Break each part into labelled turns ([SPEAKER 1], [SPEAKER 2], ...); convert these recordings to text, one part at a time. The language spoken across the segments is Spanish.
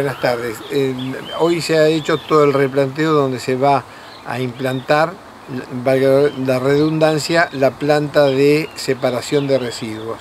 [SPEAKER 1] buenas tardes. Hoy se ha hecho todo el replanteo donde se va a implantar, valga la redundancia, la planta de separación de residuos.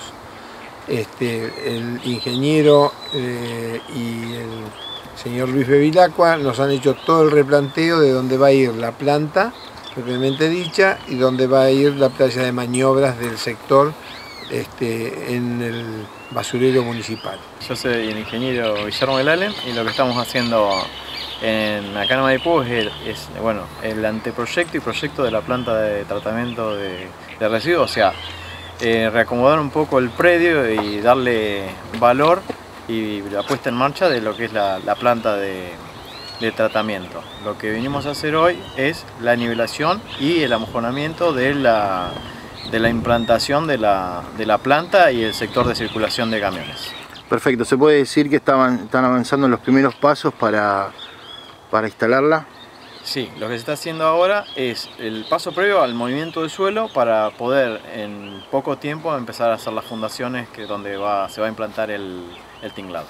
[SPEAKER 1] El ingeniero y el señor Luis Bevilacqua nos han hecho todo el replanteo de dónde va a ir la planta propiamente dicha y dónde va a ir la playa de maniobras del sector en el basurero municipal.
[SPEAKER 2] Yo soy el ingeniero Guillermo Velalen y lo que estamos haciendo acá en Maipú es el anteproyecto y proyecto de la planta de tratamiento de residuos, o sea, reacomodar un poco el predio y darle valor y la puesta en marcha de lo que es la planta de tratamiento. Lo que venimos a hacer hoy es la nivelación y el amojonamiento de la implantación de la planta y el sector de circulación de camiones.
[SPEAKER 3] Perfecto, ¿se puede decir que están avanzando en los primeros pasos para instalarla?
[SPEAKER 2] Sí, lo que se está haciendo ahora es el paso previo al movimiento del suelo para poder en poco tiempo empezar a hacer las fundaciones donde se va a implantar el tinglado.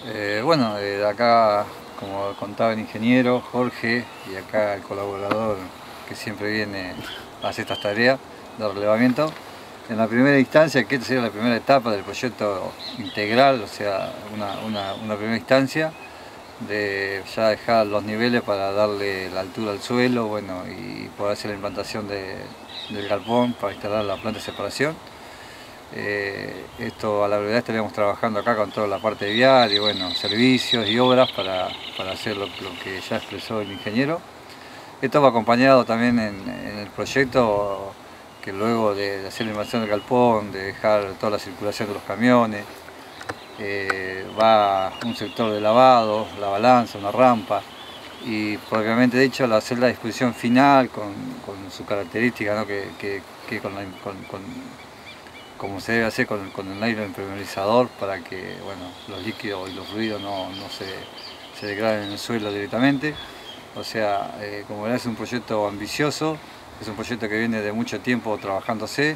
[SPEAKER 4] Acá, como contaba el ingeniero Jorge y acá el colaborador que siempre viene a hacer estas tareas de relevamiento, en la primera instancia, que esta sería la primera etapa del proyecto integral, o sea, una primera instancia de ya dejar los niveles para darle la altura al suelo, y poder hacer la implantación del galpón para instalar la planta de separación. Esto a la verdad estaríamos trabajando acá con toda la parte de vial y servicios y obras para hacer lo que ya expresó el ingeniero. Esto va acompañado también en el proyecto que luego de hacer la invasión del galpón, de dejar toda la circulación de los camiones, va un sector de lavado, la balanza, una rampa y propiamente dicho hacer la disposición final con su característica, ¿no? Como se debe hacer con el aire impermeabilizador para que los líquidos y los fluidos no se degraden en el suelo directamente. O sea, como verás, es un proyecto ambicioso, es un proyecto que viene de mucho tiempo trabajándose.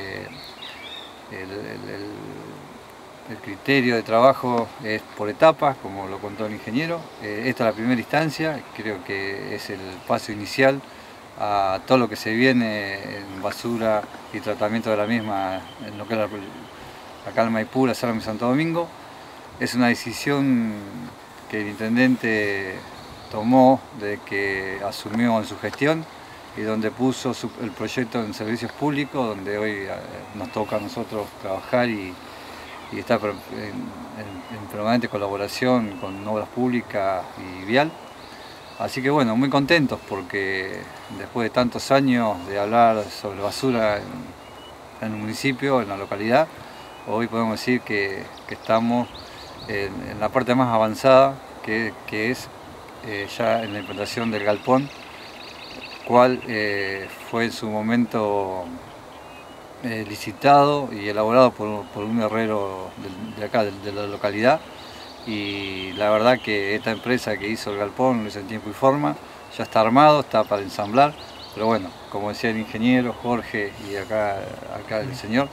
[SPEAKER 4] El criterio de trabajo es por etapas, como lo contó el ingeniero. Esta es la primera instancia, creo que es el paso inicial a todo lo que se viene en basura y tratamiento de la misma en lo que es acá en Maipú, la Sala de Santo Domingo. Es una decisión que el intendente tomó de que asumió en su gestión y donde puso el proyecto en servicios públicos, donde hoy nos toca a nosotros trabajar y estar en permanente colaboración con obras públicas y vial. Así que muy contentos porque después de tantos años de hablar sobre basura en el municipio, en la localidad, hoy podemos decir que estamos en la parte más avanzada, que es ya en la implantación del galpón, cual fue en su momento licitado y elaborado por un herrero de acá, de la localidad. Y la verdad que esta empresa que hizo el galpón lo hizo en tiempo y forma, ya está armado, está para ensamblar, pero como decía el ingeniero Jorge y acá el señor,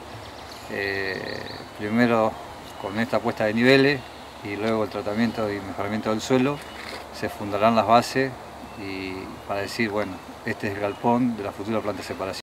[SPEAKER 4] primero con esta puesta de niveles y luego el tratamiento y mejoramiento del suelo, se fundarán las bases y para decir, este es el galpón de la futura planta de separación.